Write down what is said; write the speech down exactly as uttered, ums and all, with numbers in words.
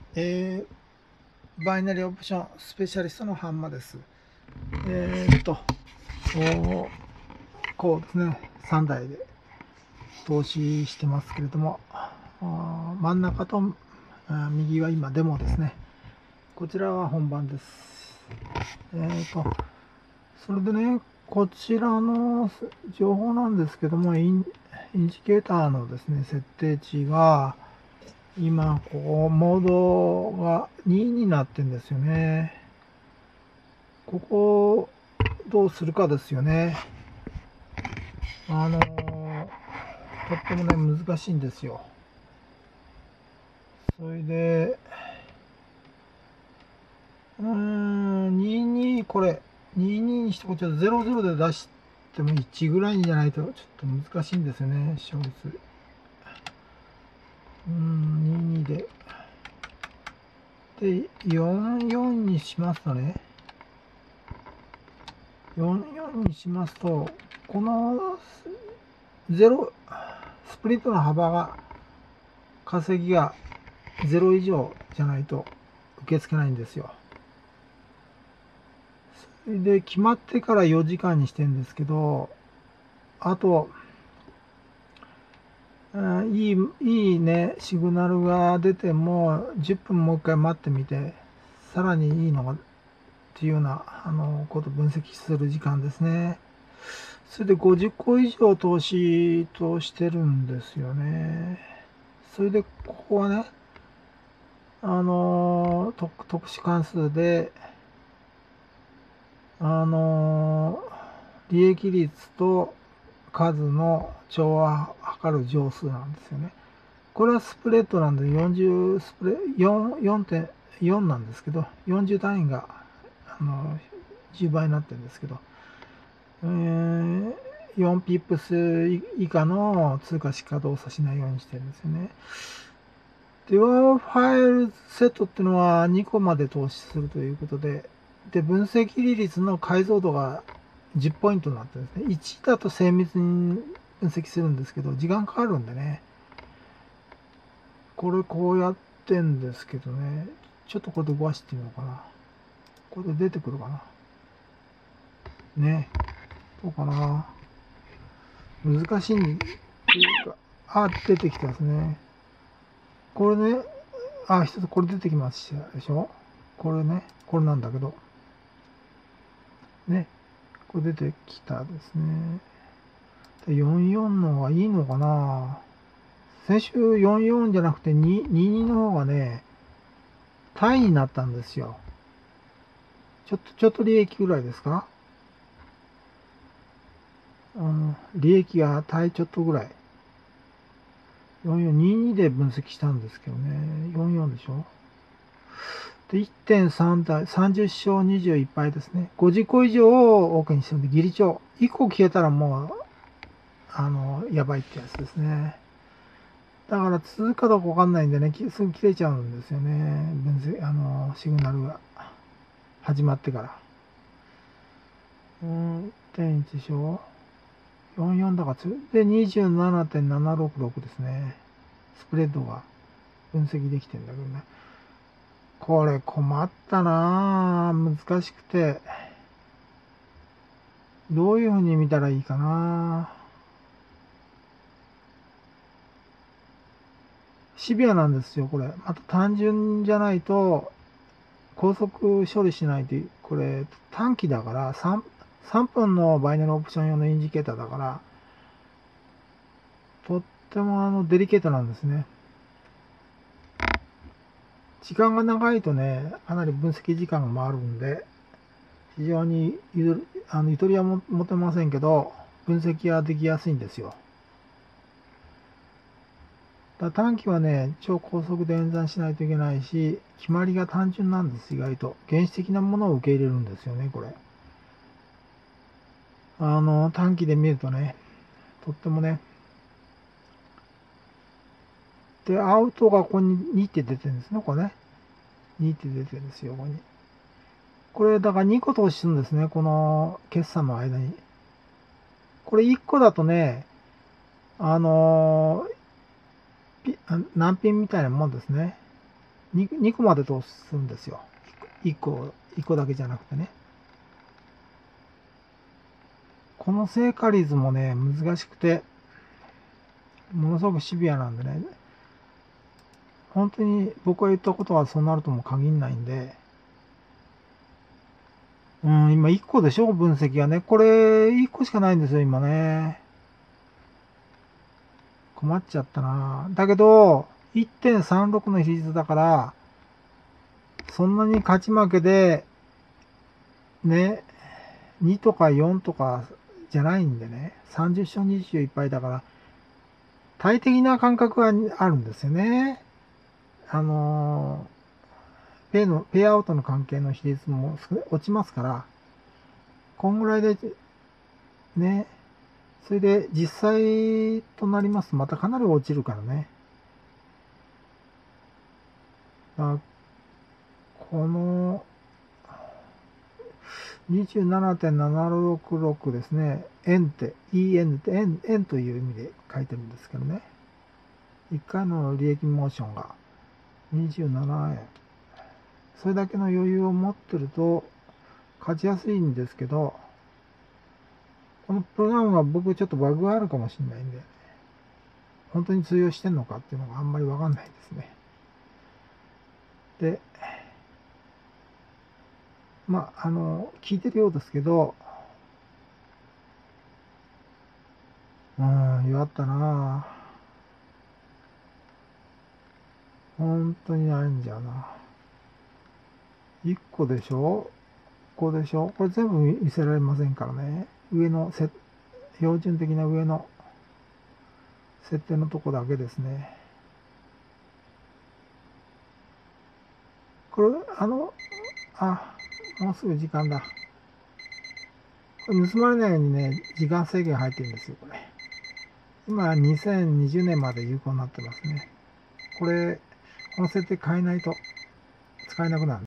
えー、バイナリーオプションスペシャリストのハンマです。えー、っと、こうですね、さんだいで投資してますけれども、真ん中と右は今デモですね。こちらは本番です。えー、と、それでね、こちらの情報なんですけども、インインジケーターのですね、設定値が、今、ここ、モードがにになってんですよね。ここ、どうするかですよね。あのー、とってもね、難しいんですよ。それで、うーん、にじゅうに、これ、にじゅうににしてこっちはゼロゼロで出してもいちぐらいじゃないとちょっと難しいんですよね、勝率。うーん、にじゅうにで。で、よんよんにしますとね、よんよんにしますと、このゼロ、スプリットの幅が、稼ぎがゼロ以上じゃないと受け付けないんですよ。それで、決まってからよじかんにしてるんですけど、あと、いい、いいね、シグナルが出ても、じゅっぷんもう一回待ってみて、さらにいいのが、っていうような、あの、ことを分析する時間ですね。それでごじゅっこ以上投資としてるんですよね。それで、ここはね、あの、特特殊関数で、あの、利益率と数の調和を測る乗数なんですよね。これはスプレッドなんでよんじゅうスプレよん、よんてんよんなんですけど、よんじゅう単位があのじゅうばいになってるんですけど、えー、よんピップス以下の通貨しか動作しないようにしてるんですよね。で、ワンファイルセットっていうのはにこまで投資するということで、で、分析利率の解像度がじゅうポイントになってるんですね。いちだと精密に分析するんですけど、時間かかるんでね、これこうやってんですけどね、ちょっとこれで動かしてみようかな。これで出てくるかな。ね。どうかな。難しいっていうか、あ、出てきてますね。これね、あ、一つこれ出てきましたでしょ。これね、これなんだけど。ね。これ出てきたですね。よんじゅうよんの方がいいのかな。先週よんじゅうよんじゃなくてにじゅうにの方がね、単位になったんですよ。ちょっと、ちょっと利益ぐらいですか。うん、利益が対ちょっとぐらい。よんよんにじゅうにで分析したんですけどね。よんじゅうよんでしょ。で、いってんさん 台、さんじゅっ勝にじゅういっ敗ですね。ごじゅっこ以上を多くにしてるんで、ギリ超。いっこ消えたらもう、あの、やばいってやつですね。だから続くかどうかわかんないんでね、すぐ切れちゃうんですよね。分析、あの、シグナルが始まってから。うん、いってんいちでしょ。よんじゅうよんだからつ、で、にじゅうななてんななろくろく ですね。スプレッドが分析できてんだけどね。これ困ったなぁ。難しくて。どういう風に見たらいいかな。シビアなんですよ、これ。また単純じゃないと、高速処理しないと、これ短期だから、3、さんぷんのバイナルオプション用のインジケーターだから、とってもあのデリケートなんですね。時間が長いとね、かなり分析時間が回るんで、非常にゆあのゆとりは持てませんけど、分析はできやすいんですよ。だ短期はね、超高速で演算しないといけないし、決まりが単純なんです、意外と。原始的なものを受け入れるんですよね、これ。あの、短期で見るとね、とってもね。で、アウトがここににって出てるんですね、これね。にって出てるんですよ、ここに。これ、だからにこ投資するんですね、この決算の間に。これいっこだとね、あのー、何品みたいなもんですね。 に, にこまで通すんですよ。いっこ、いっこだけじゃなくてね。この聖火率もね、難しくて、ものすごくシビアなんでね、本当に僕が言ったことはそうなるとも限んないんで、うん、今いっこでしょ、分析がね。これいっこしかないんですよ、今ね。困っちゃったな。だけど、いってんさんろく の比率だから、そんなに勝ち負けで、ね、にとかよんとかじゃないんでね、さんじゅっ勝にじゅっ勝いっぱいだから、大敵な感覚があるんですよね。あのー、ペイの、ペイアウトの関係の比率も落ちますから、こんぐらいで、ね、それで実際となりますとまたかなり落ちるからね。あこの にじゅうななてんななろくろく ですね。円って、イーエヌ って円、円という意味で書いてるんですけどね。いっかいの利益モーションがにじゅうななえん。それだけの余裕を持ってると勝ちやすいんですけど、このプログラムは僕ちょっとバグがあるかもしれないんで、本当に通用してんのかっていうのがあんまりわかんないですね。で、まあ、あの、聞いてるようですけど、うん、弱ったなぁ。本当にないんじゃな。いっこでしょ？ ここでしょ？これ全部見せられませんからね。上のせ、標準的な上の設定のとこだけですね。これ、あの、あ、もうすぐ時間だ。これ盗まれないようにね、時間制限入ってるんですよ、これ。今、にせんにじゅうねんまで有効になってますね。これ、この設定変えないと使えなくなる。